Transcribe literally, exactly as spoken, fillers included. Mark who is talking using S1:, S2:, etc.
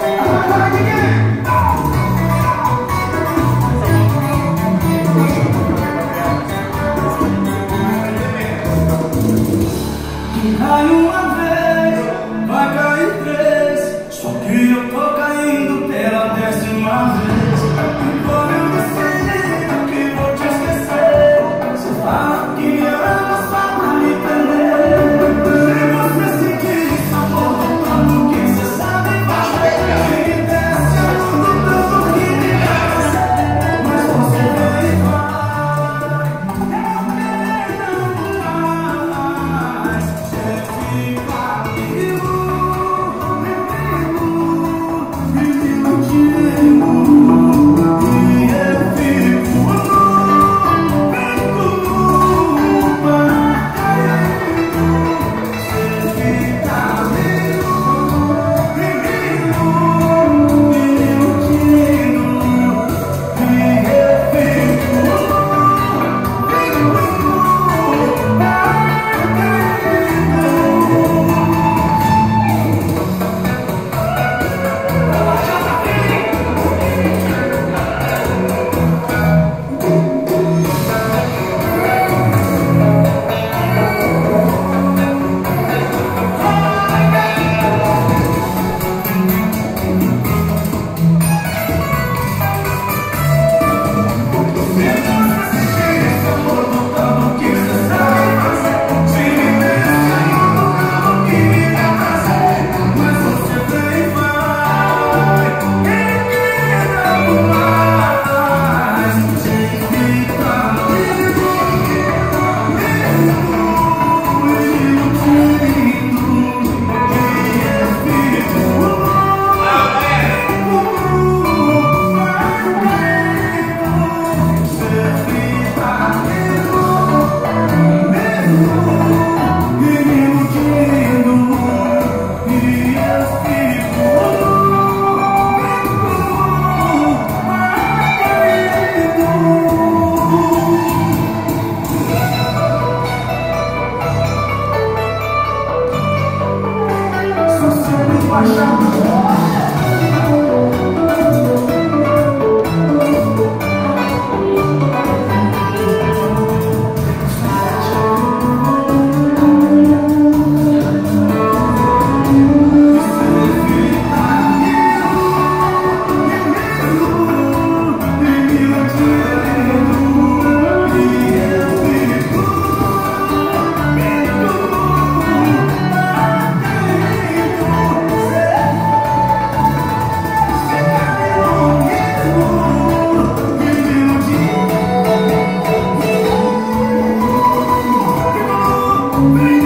S1: Cai uma vez, vai cair três, só que eu tô caindo pela décima vez. Agora eu decido que vou te esquecer. Você fala que me ama só pra me perder. Se você sentir esse amor do tanto que você sabe fazer, que desce a luz do tanto que me desce, mas você vem e vai.
S2: Bring